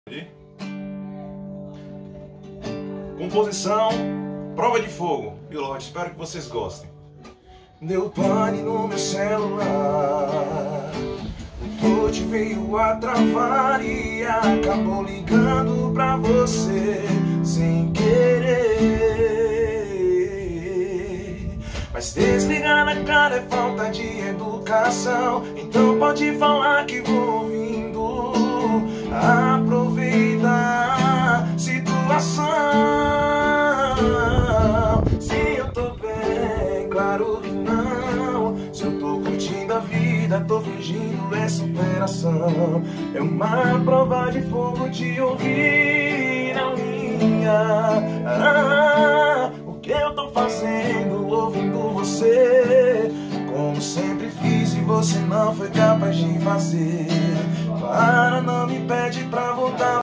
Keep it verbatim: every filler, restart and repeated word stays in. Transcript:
Composição Prova de Fogo. Pilote, espero que vocês gostem. Deu pane no meu celular, o touch veio a travar e acabou ligando pra você sem querer. Mas desligar na cara é falta de educação, então pode falar que vou ouvindo. Aproveita a situação. Se eu tô bem, claro que não. Se eu tô curtindo a vida, tô fingindo é superação. É uma prova de fogo de ouvir a minha. Ah, o que eu tô fazendo ouvindo você? Como sempre fiz e você não foi capaz de fazer. Para, não me pede pra voltar.